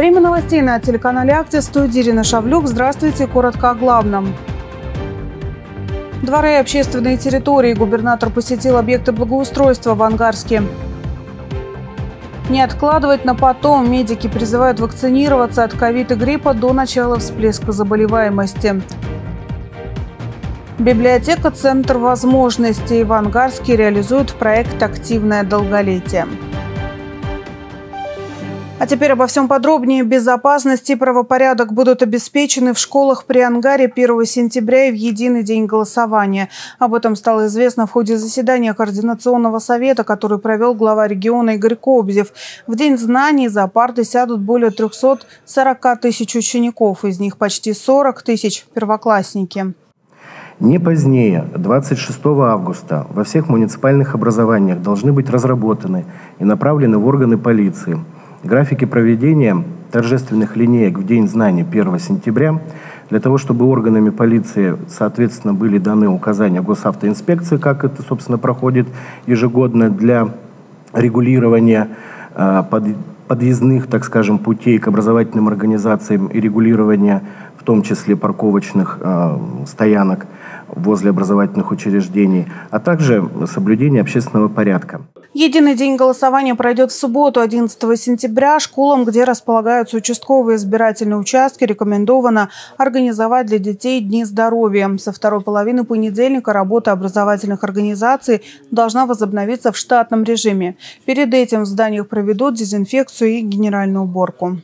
Время новостей на телеканале «Акция», в студии Ирина Шавлюк. Здравствуйте, коротко о главном. Дворы и общественные территории. Губернатор посетил объекты благоустройства в Ангарске. Не откладывать на потом. Медики призывают вакцинироваться от ковид и гриппа до начала всплеска заболеваемости. Библиотека «Центр возможностей» в Ангарске реализует проект «Активное долголетие». А теперь обо всем подробнее. Безопасность и правопорядок будут обеспечены в школах при Ангаре 1 сентября и в единый день голосования. Об этом стало известно в ходе заседания Координационного совета, который провел глава региона Игорь Кобзев. В День знаний за парты сядут более 340 тысяч учеников, из них почти 40 тысяч – первоклассники. Не позднее 26 августа во всех муниципальных образованиях должны быть разработаны и направлены в органы полиции графики проведения торжественных линеек в День знаний 1 сентября, для того, чтобы органами полиции, соответственно, были даны указания госавтоинспекции, как это, собственно, проходит ежегодно для регулирования подъездных, так скажем, путей к образовательным организациям и регулирования, в том числе парковочных стоянок возле образовательных учреждений, а также соблюдение общественного порядка. Единый день голосования пройдет в субботу, 11 сентября. Школам, где располагаются участковые избирательные участки, рекомендовано организовать для детей дни здоровья. Со второй половины понедельника работа образовательных организаций должна возобновиться в штатном режиме. Перед этим в зданиях проведут дезинфекцию и генеральную уборку.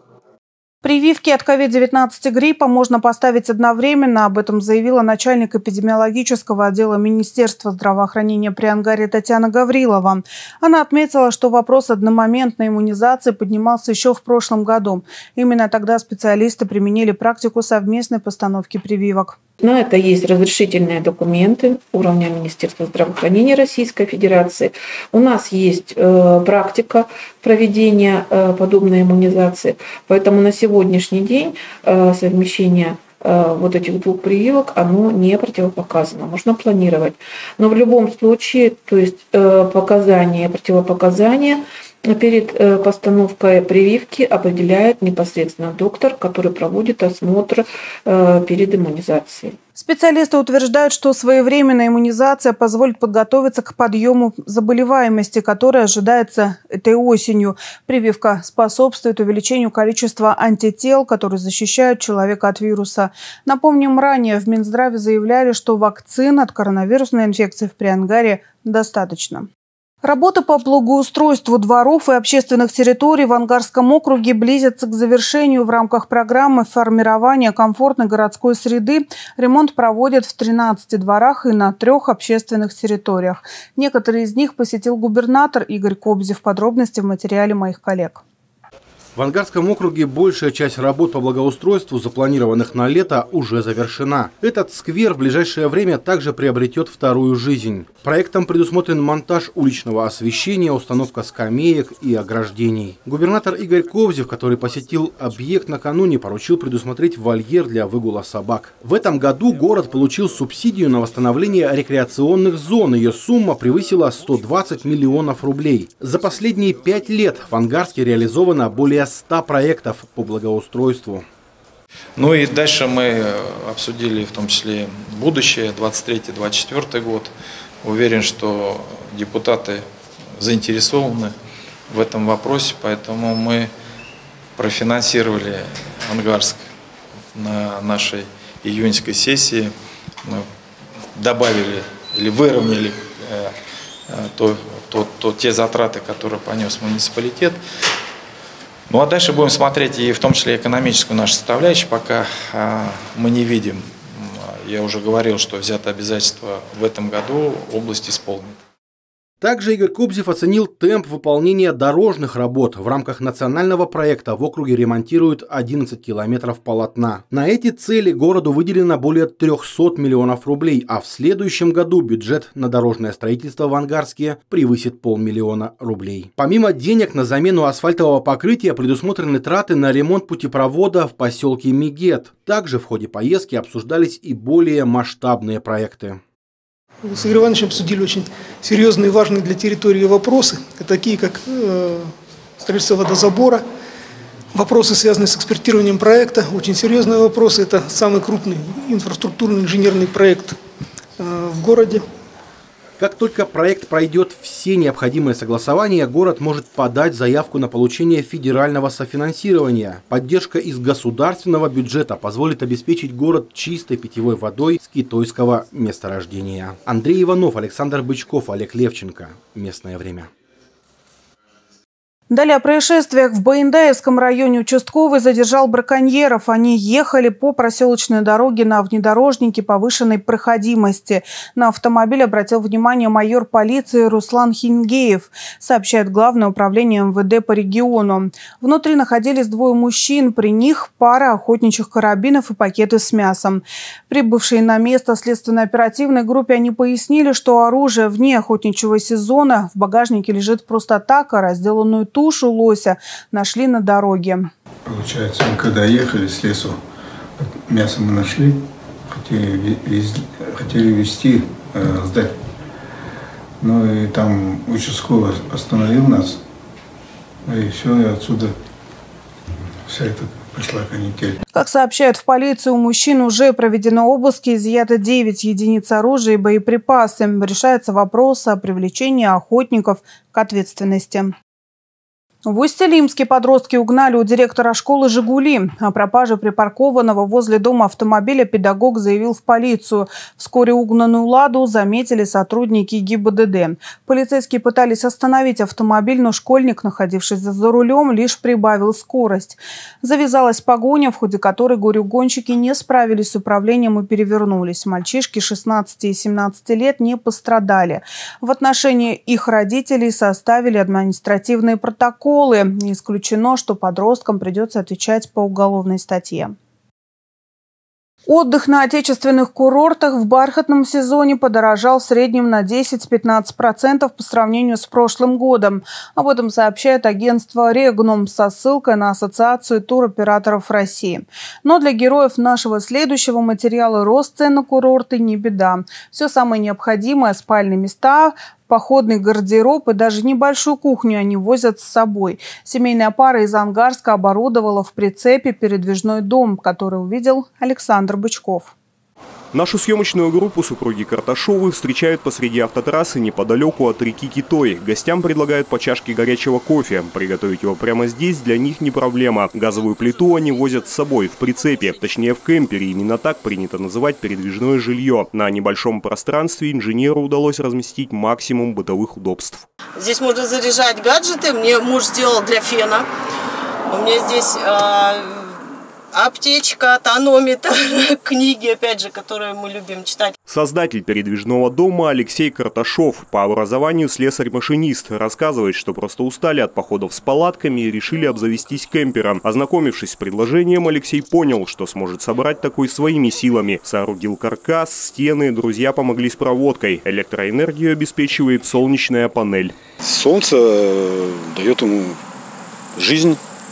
Прививки от COVID-19 и гриппа можно поставить одновременно. Об этом заявила начальник эпидемиологического отдела Министерства здравоохранения при Ангаре Татьяна Гаврилова. Она отметила, что вопрос одномоментной иммунизации поднимался еще в прошлом году. Именно тогда специалисты применили практику совместной постановки прививок. На это есть разрешительные документы уровня Министерства здравоохранения Российской Федерации. У нас есть практика проведения подобной иммунизации. Поэтому на сегодняшний день совмещение вот этих двух прививок, оно не противопоказано. Можно планировать. Но в любом случае, то есть показания и противопоказания перед постановкой прививки определяет непосредственно доктор, который проводит осмотр перед иммунизацией. Специалисты утверждают, что своевременная иммунизация позволит подготовиться к подъему заболеваемости, которая ожидается этой осенью. Прививка способствует увеличению количества антител, которые защищают человека от вируса. Напомним, ранее в Минздраве заявляли, что вакцин от коронавирусной инфекции в Приангаре достаточно. Работы по благоустройству дворов и общественных территорий в Ангарском округе близятся к завершению. В рамках программы формирования комфортной городской среды ремонт проводят в 13 дворах и на 3 общественных территориях. Некоторые из них посетил губернатор Игорь Кобзев. Подробности в материале моих коллег. В Ангарском округе большая часть работ по благоустройству, запланированных на лето, уже завершена. Этот сквер в ближайшее время также приобретет вторую жизнь. Проектом предусмотрен монтаж уличного освещения, установка скамеек и ограждений. Губернатор Игорь Кобзев, который посетил объект накануне, поручил предусмотреть вольер для выгула собак. В этом году город получил субсидию на восстановление рекреационных зон. Ее сумма превысила 120 миллионов рублей. За последние 5 лет в Ангарске реализовано более 100 проектов по благоустройству. Ну и дальше мы обсудили в том числе будущее, 23-24 год. Уверен, что депутаты заинтересованы в этом вопросе, поэтому мы профинансировали Ангарск на нашей июньской сессии. Мы добавили или выровняли те затраты, которые понес муниципалитет. Ну а дальше будем смотреть и в том числе экономическую нашу составляющую, пока мы не видим. Я уже говорил, что взято обязательство в этом году, область исполнит. Также Игорь Кобзев оценил темп выполнения дорожных работ. В рамках национального проекта в округе ремонтируют 11 километров полотна. На эти цели городу выделено более 300 миллионов рублей, а в следующем году бюджет на дорожное строительство в Ангарске превысит 500 000 рублей. Помимо денег на замену асфальтового покрытия предусмотрены траты на ремонт путепровода в поселке Мигет. Также в ходе поездки обсуждались и более масштабные проекты. С Игорем Ивановичем обсудили очень серьезные и важные для территории вопросы, такие как строительство водозабора, Вопросы, связанные с экспертированием проекта, очень серьезные вопросы. Это самый крупный инфраструктурный инженерный проект в городе. Как только проект пройдет все необходимые согласования, город может подать заявку на получение федерального софинансирования. Поддержка из государственного бюджета позволит обеспечить город чистой питьевой водой с китайского месторождения. Андрей Иванов, Александр Бычков, Олег Левченко. Местное время. Далее о происшествиях. В Баиндаевском районе участковый задержал браконьеров. Они ехали по проселочной дороге на внедорожнике повышенной проходимости. На автомобиль обратил внимание майор полиции Руслан Хингеев, сообщает Главное управление МВД по региону. Внутри находились двое мужчин. При них пара охотничьих карабинов и пакеты с мясом. Прибывшие на место следственно-оперативной группе они пояснили, что оружие вне охотничьего сезона в багажнике лежит просто так, а разделанную тушу лося нашли на дороге. Получается, мы когда ехали с лесу, мясо мы нашли, хотели везти, сдать. Ну и там участковый остановил нас, и все, и отсюда вся эта пошла канитель. Как сообщают в полиции, у мужчин уже проведено обыски, изъято 9 единиц оружия и боеприпасы. Решается вопрос о привлечении охотников к ответственности. В Усть-Илимске подростки угнали у директора школы «Жигули». О пропаже припаркованного возле дома автомобиля педагог заявил в полицию. Вскоре угнанную «Ладу» заметили сотрудники ГИБДД. Полицейские пытались остановить автомобиль, но школьник, находившийся за рулем, лишь прибавил скорость. Завязалась погоня, в ходе которой горе-угонщики не справились с управлением и перевернулись. Мальчишки 16 и 17 лет не пострадали. В отношении их родителей составили административные протоколы. Не исключено, что подросткам придется отвечать по уголовной статье. Отдых на отечественных курортах в бархатном сезоне подорожал в среднем на 10-15% по сравнению с прошлым годом. Об этом сообщает агентство «Регнум» со ссылкой на Ассоциацию туроператоров России. Но для героев нашего следующего материала рост цен на курорты не беда. Все самое необходимое – спальные места, походный гардероб и даже небольшую кухню они возят с собой. Семейная пара из Ангарска оборудовала в прицепе передвижной дом, который увидел Александр Бычков. Нашу съемочную группу супруги Карташовы встречают посреди автотрассы неподалеку от реки Китой. Гостям предлагают по чашке горячего кофе. Приготовить его прямо здесь для них не проблема. Газовую плиту они возят с собой в прицепе, точнее в кемпере. Именно так принято называть передвижное жилье. На небольшом пространстве инженеру удалось разместить максимум бытовых удобств. Здесь можно заряжать гаджеты. Мне муж сделал для фена. У меня здесь аптечка, тонометр, книги, опять же, которые мы любим читать. Создатель передвижного дома Алексей Карташов, по образованию слесарь-машинист, рассказывает, что просто устали от походов с палатками и решили обзавестись кемпером. Ознакомившись с предложением, Алексей понял, что сможет собрать такой своими силами. Соорудил каркас, стены, друзья помогли с проводкой. Электроэнергию обеспечивает солнечная панель. Солнце дает ему жизнь.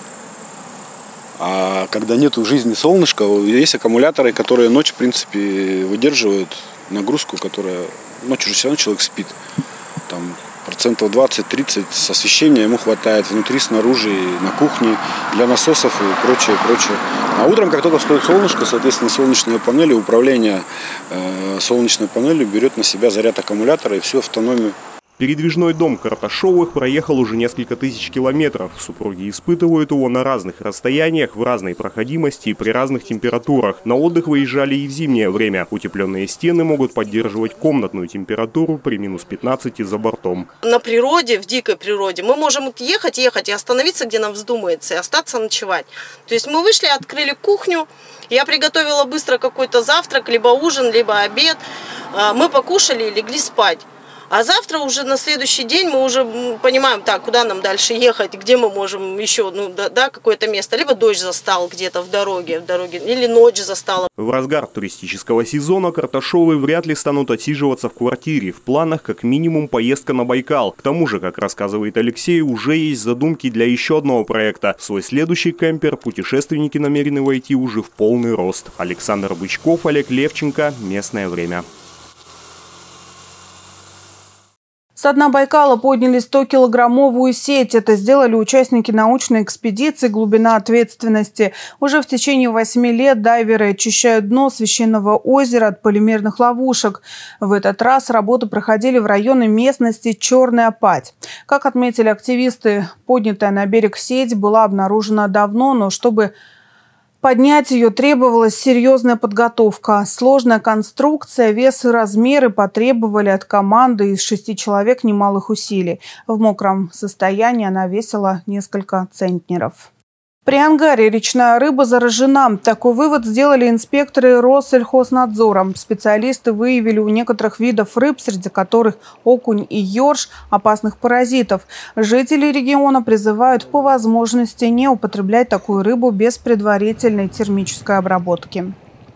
А когда нету жизни солнышка, есть аккумуляторы, которые ночью, в принципе, выдерживают нагрузку, которая ночью же все равно человек спит. Там процентов 20-30 с освещения ему хватает внутри, снаружи, на кухне, для насосов и прочее, прочее. А утром, как только встает солнышко, соответственно, солнечные панели, управление солнечной панелью берет на себя заряд аккумулятора и всю автономию. Передвижной дом Карташовых проехал уже несколько тысяч километров. Супруги испытывают его на разных расстояниях, в разной проходимости и при разных температурах. На отдых выезжали и в зимнее время. Утепленные стены могут поддерживать комнатную температуру при минус 15 за бортом. На природе, в дикой природе, мы можем ехать и остановиться, где нам вздумается, и остаться ночевать. То есть мы вышли, открыли кухню, я приготовила быстро какой-то завтрак, либо ужин, либо обед. Мы покушали и легли спать. А завтра уже на следующий день мы уже понимаем, так, куда нам дальше ехать, где мы можем еще, какое-то место. Либо дождь застал где-то в дороге, или ночь застала. В разгар туристического сезона Карташовы вряд ли станут отсиживаться в квартире. В планах как минимум поездка на Байкал. К тому же, как рассказывает Алексей, уже есть задумки для еще одного проекта. В свой следующий кемпер путешественники намерены войти уже в полный рост. Александр Бычков, Олег Левченко. Местное время. Со дна Байкала подняли 100-килограммовую сеть. Это сделали участники научной экспедиции «Глубина ответственности». Уже в течение 8 лет дайверы очищают дно священного озера от полимерных ловушек. В этот раз работы проходили в районе местности Черная Падь. Как отметили активисты, поднятая на берег сеть была обнаружена давно, но чтобы поднять ее требовалась серьезная подготовка. Сложная конструкция, вес и размеры потребовали от команды из 6 человек немалых усилий. В мокром состоянии она весила несколько центнеров. При ангаре речная рыба заражена. Такой вывод сделали инспекторы Россельхознадзора. Специалисты выявили у некоторых видов рыб, среди которых окунь и ёрш, опасных паразитов. Жители региона призывают по возможности не употреблять такую рыбу без предварительной термической обработки.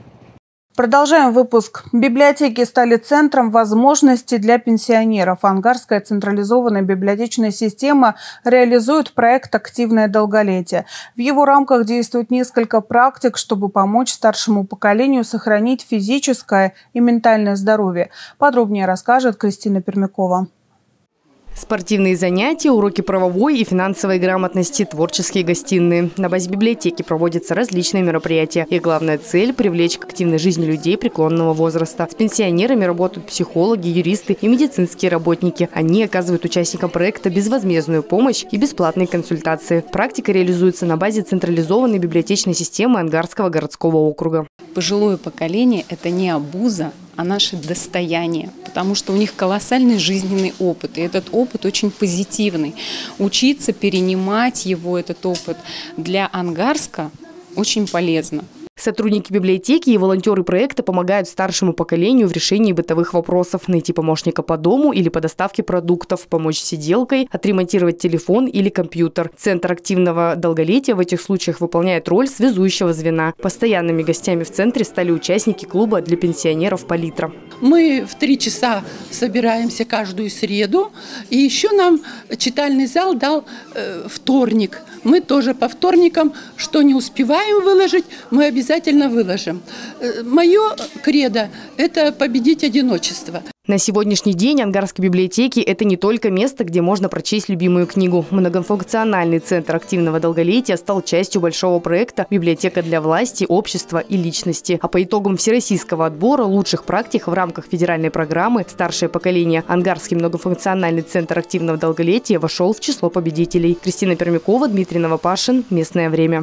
Продолжаем выпуск. Библиотеки стали центром возможностей для пенсионеров. Ангарская централизованная библиотечная система реализует проект «Активное долголетие». В его рамках действует несколько практик, чтобы помочь старшему поколению сохранить физическое и ментальное здоровье. Подробнее расскажет Кристина Пермякова. Спортивные занятия, уроки правовой и финансовой грамотности, творческие гостиные. На базе библиотеки проводятся различные мероприятия. Их главная цель – привлечь к активной жизни людей преклонного возраста. С пенсионерами работают психологи, юристы и медицинские работники. Они оказывают участникам проекта безвозмездную помощь и бесплатные консультации. Практика реализуется на базе централизованной библиотечной системы Ангарского городского округа. Пожилое поколение – это не обуза, а наше достояние, потому что у них колоссальный жизненный опыт, и этот опыт очень позитивный. Учиться перенимать его, этот опыт, для Ангарска очень полезно. Сотрудники библиотеки и волонтеры проекта помогают старшему поколению в решении бытовых вопросов, найти помощника по дому или по доставке продуктов, помочь с сиделкой, отремонтировать телефон или компьютер. Центр активного долголетия в этих случаях выполняет роль связующего звена. Постоянными гостями в центре стали участники клуба для пенсионеров «Палитра». Мы в 3 часа собираемся каждую среду, и еще нам читальный зал дал вторник. Мы тоже по вторникам, что не успеваем выложить, мы обязательно выложим. Мое кредо – это победить одиночество. На сегодняшний день ангарские библиотеки – это не только место, где можно прочесть любимую книгу. Многофункциональный центр активного долголетия стал частью большого проекта «Библиотека для власти, общества и личности». А по итогам всероссийского отбора лучших практик в рамках федеральной программы «Старшее поколение» Ангарский многофункциональный центр активного долголетия вошел в число победителей. Кристина Пермякова, Дмитрий Новопашин. Местное время.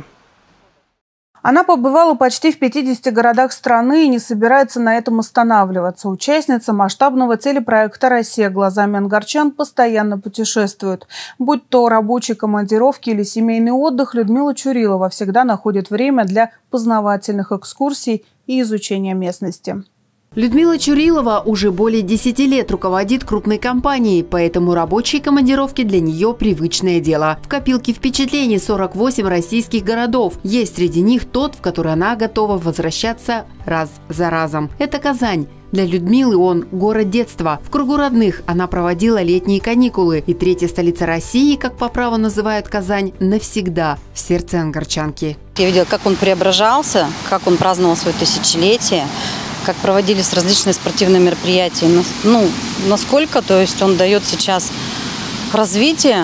Она побывала почти в 50 городах страны и не собирается на этом останавливаться. Участница масштабного телепроекта «Россия глазами ангарчан» постоянно путешествует. Будь то рабочие командировки или семейный отдых, Людмила Чурилова всегда находит время для познавательных экскурсий и изучения местности. Людмила Чурилова уже более 10 лет руководит крупной компанией, поэтому рабочие командировки для нее привычное дело. В копилке впечатлений 48 российских городов. Есть среди них тот, в который она готова возвращаться раз за разом. Это Казань. Для Людмилы он город детства. В кругу родных она проводила летние каникулы. И третья столица России, как по праву называют Казань, навсегда в сердце ангарчанки. Я видела, как он преображался, как он праздновал свое тысячелетие, как проводились различные спортивные мероприятия. Ну, насколько, то есть он дает сейчас развитие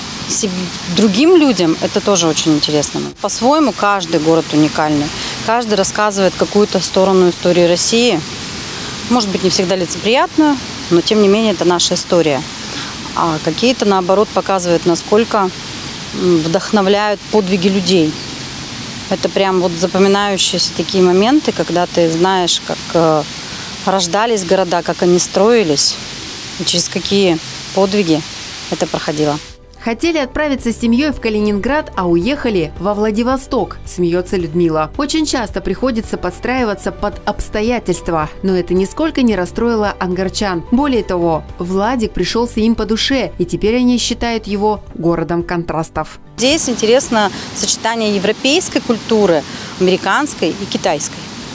другим людям, это тоже очень интересно. По-своему каждый город уникальный. Каждый рассказывает какую-то сторону истории России. Может быть, не всегда лицеприятную, но тем не менее это наша история. А какие-то, наоборот, показывают, насколько вдохновляют подвиги людей. Это прям вот запоминающиеся такие моменты, когда ты знаешь, как рождались города, как они строились, и через какие подвиги это проходило. Хотели отправиться с семьей в Калининград, а уехали во Владивосток, смеется Людмила. Очень часто приходится подстраиваться под обстоятельства, но это нисколько не расстроило ангарчан. Более того, Владик пришелся им по душе, и теперь они считают его городом контрастов. Здесь интересно сочетание европейской культуры, американской и китайской.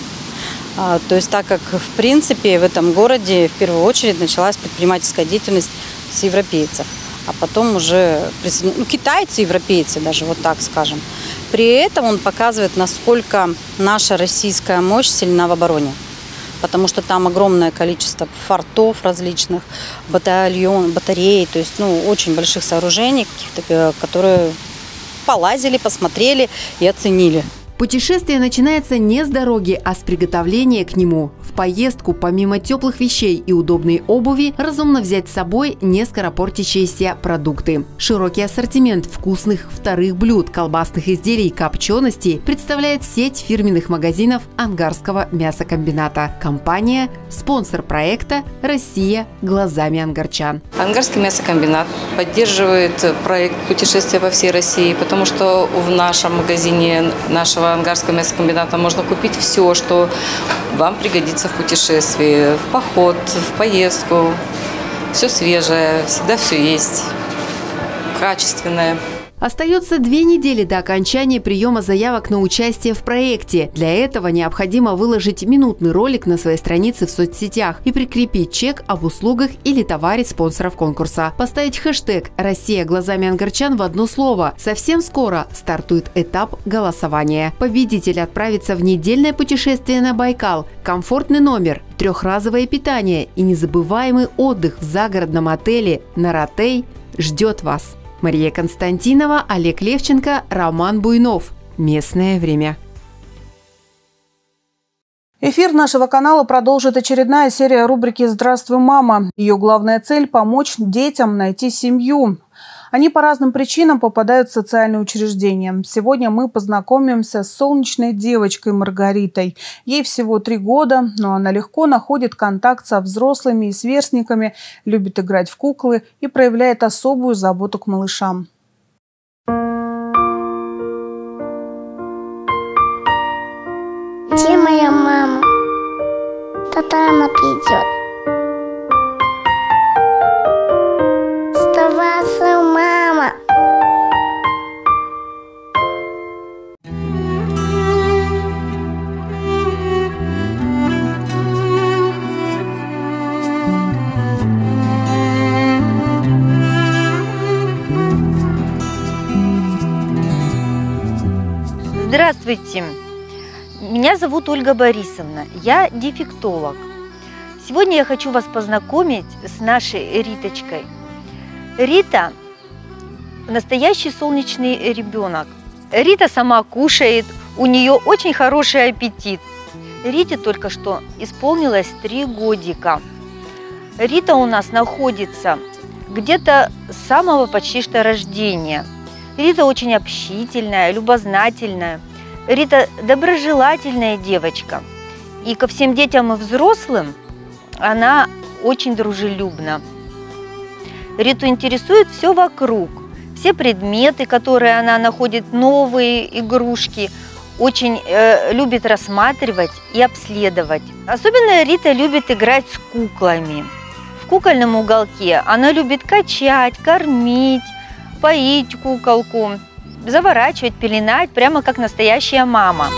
То есть так как, в принципе, в этом городе в первую очередь началась предпринимательская деятельность с европейцев. А потом уже китайцы, европейцы, даже вот так скажем. При этом он показывает, насколько наша российская мощь сильна в обороне. потому что там огромное количество фортов различных, батарей, то есть очень больших сооружений, которые полазили, посмотрели и оценили. Путешествие начинается не с дороги, а с приготовления к нему. В поездку, помимо теплых вещей и удобной обуви, разумно взять с собой не скоропортящиеся продукты. Широкий ассортимент вкусных вторых блюд, колбасных изделий и копченостей представляет сеть фирменных магазинов Ангарского мясокомбината. Компания – спонсор проекта «Россия глазами ангарчан». Ангарский мясокомбинат поддерживает проект «Путешествия по всей России», потому что в нашем магазине нашего Ангарского мясокомбината можно купить все, что вам пригодится в путешествии, в поход, в поездку. Все свежее, всегда все есть, качественное. Остается 2 недели до окончания приема заявок на участие в проекте. Для этого необходимо выложить минутный ролик на своей странице в соцсетях и прикрепить чек об услугах или товаре спонсоров конкурса. Поставить хэштег «Россия глазами ангарчан» в одно слово. Совсем скоро стартует этап голосования. Победитель отправится в недельное путешествие на Байкал, комфортный номер, 3-разовое питание и незабываемый отдых в загородном отеле «Наратей» ждет вас. Мария Константинова, Олег Левченко, Роман Буйнов. Местное время. Эфир нашего канала продолжит очередная серия рубрики «Здравствуй, мама». Ее главная цель – помочь детям найти семью. Они по разным причинам попадают в социальные учреждения. Сегодня мы познакомимся с солнечной девочкой Маргаритой. Ей всего 3 года, но она легко находит контакт со взрослыми и сверстниками, любит играть в куклы и проявляет особую заботу к малышам. Где моя мама? Тогда она придет. Вставай, мама. Здравствуйте, меня зовут Ольга Борисовна, я дефектолог. Сегодня я хочу вас познакомить с нашей Риточкой. Рита – настоящий солнечный ребенок. Рита сама кушает, у нее очень хороший аппетит. Рите только что исполнилось 3 годика. Рита у нас находится где-то с самого почти что рождения. Рита очень общительная, любознательная. Рита доброжелательная девочка. И ко всем детям и взрослым она очень дружелюбна. Риту интересует все вокруг, все предметы, которые она находит, новые игрушки, очень любит рассматривать и обследовать. Особенно Рита любит играть с куклами. В кукольном уголке она любит качать, кормить, поить куколку, заворачивать, пеленать, прямо как настоящая мама.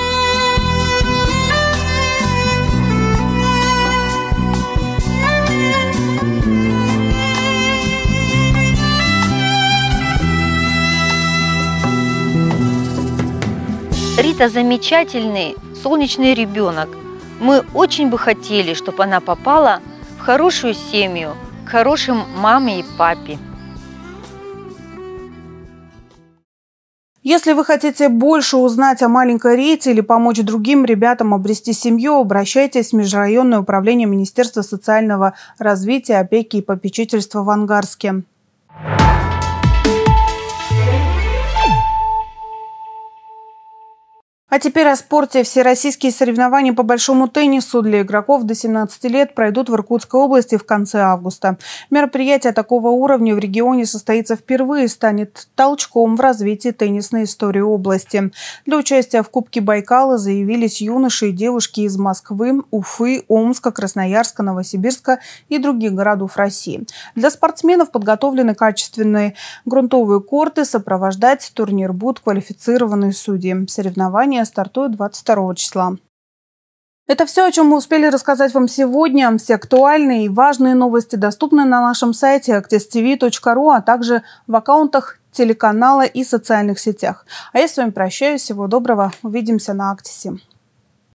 Рита замечательный, солнечный ребенок. Мы очень бы хотели, чтобы она попала в хорошую семью, к хорошим маме и папе. Если вы хотите больше узнать о маленькой Рите или помочь другим ребятам обрести семью, обращайтесь в Межрайонное управление Министерства социального развития, опеки и попечительства в Ангарске. А теперь о спорте. Всероссийские соревнования по большому теннису для игроков до 17 лет пройдут в Иркутской области в конце августа. Мероприятие такого уровня в регионе состоится впервые и станет толчком в развитии теннисной истории области. Для участия в Кубке Байкала заявились юноши и девушки из Москвы, Уфы, Омска, Красноярска, Новосибирска и других городов России. Для спортсменов подготовлены качественные грунтовые корты, сопровождать турнир будут квалифицированные судьи. Соревнования стартует 22 числа. Это все, о чем мы успели рассказать вам сегодня. Все актуальные и важные новости доступны на нашем сайте actis.tv.ru, а также в аккаунтах телеканала и социальных сетях. А я с вами прощаюсь. Всего доброго. Увидимся на Актисе.